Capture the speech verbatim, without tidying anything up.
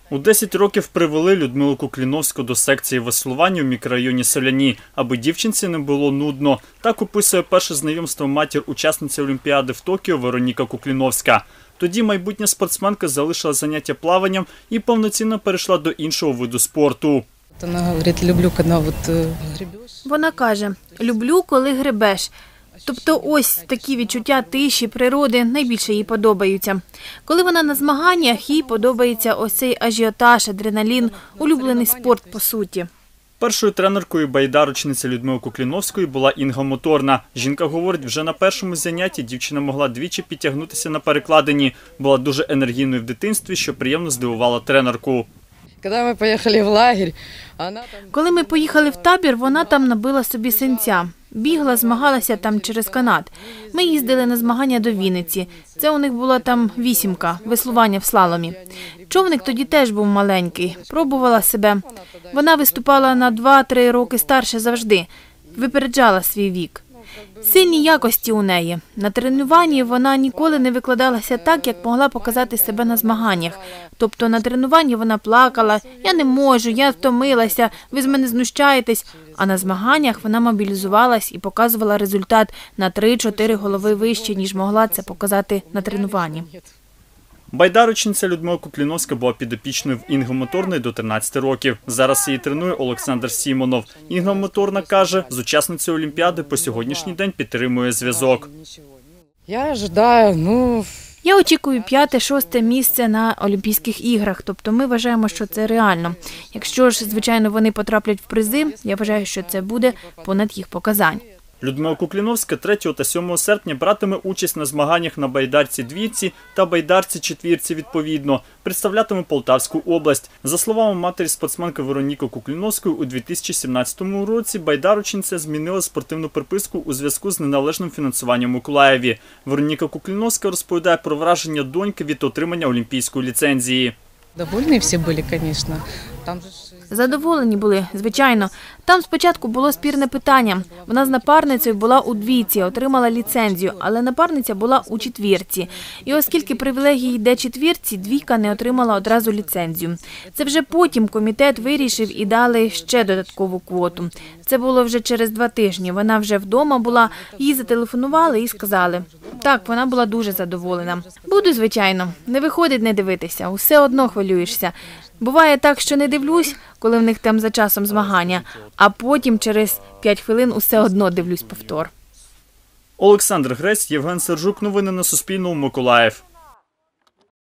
У десять років привели Людмилу Кукліновську до секції веслування в мікрорайоні Соляні, аби дівчинці не було нудно. Так описує перше знайомство матір учасниці Олімпіади в Токіо Вероніка Кукліновська. Тоді майбутня спортсменка залишила заняття плаванням і повноцінно перейшла до іншого виду спорту. Вона говорить, люблю, коли от гребеш. Вона каже, люблю, коли гребеш. Тобто ось такі відчуття тиші, природи найбільше їй подобаються. Коли вона на змаганнях, їй подобається ось цей ажіотаж, адреналін, улюблений спорт по суті. Першою тренеркою байдарочниці Людмили Кукліновської була Інга Моторна. Жінка говорить, вже на першому занятті дівчина могла двічі підтягнутися на перекладині. Була дуже енергійною в дитинстві, що приємно здивувала тренерку. Коли ми поїхали в лагерь, вона там... Коли ми поїхали в табір, вона там набила собі синця. Бігла, змагалася там через канат. Ми їздили на змагання до Вінниці. Це у них була там вісімка, веслування в слаломі. Човник тоді теж був маленький. Пробувала себе. Вона виступала на два-три роки старше завжди. Випереджала свій вік. Сильні якості у неї. На тренуванні вона ніколи не викладалася так, як могла показати себе на змаганнях. Тобто на тренуванні вона плакала, я не можу, я втомилася, ви з мене знущаєтесь. А на змаганнях вона мобілізувалась і показувала результат на три-чотири голови вище, ніж могла це показати на тренуванні. Байдарочниця Людмила Кукліновська була підопічною в Інги Моторної до тринадцяти років. Зараз її тренує Олександр Сімонов. Інга Моторна каже, з учасницею Олімпіади по сьогоднішній день підтримує зв'язок. Я очікую, ну... Я очікую п'яте-шосте місце на Олімпійських іграх, тобто ми вважаємо, що це реально. Якщо ж, звичайно, вони потраплять в призи, я вважаю, що це буде понад їх показань. Людмила Кукліновська третього та сьомого серпня братиме участь на змаганнях на байдарці двійці та байдарці четвірці відповідно. Представлятиме Полтавську область. За словами матері спортсменки Вероніки Кукліновської, у дві тисячі сімнадцятому році байдарочниця змінила спортивну приписку у зв'язку з неналежним фінансуванням у Миколаєві. Вероніка Кукліновська розповідає про враження доньки від отримання олімпійської ліцензії. Довольні всі були, звісно. Там же... Задоволені були, звичайно. Там спочатку було спірне питання. Вона з напарницею була у двійці, отримала ліцензію, але напарниця була у четвірці. І оскільки привілегії йде четвірці, двійка не отримала одразу ліцензію. Це вже потім комітет вирішив і дали ще додаткову квоту. Це було вже через два тижні. Вона вже вдома була, їй зателефонували і сказали. Так, вона була дуже задоволена. Буду, звичайно. Не виходить не дивитися, усе одно хвилюєшся. Буває так, що не дивлюсь, коли в них там за часом змагання, а потім через п'ять хвилин усе одно дивлюсь повтор. Олександр Грець, Євген Сержук. Новини на Суспільному. Миколаїв.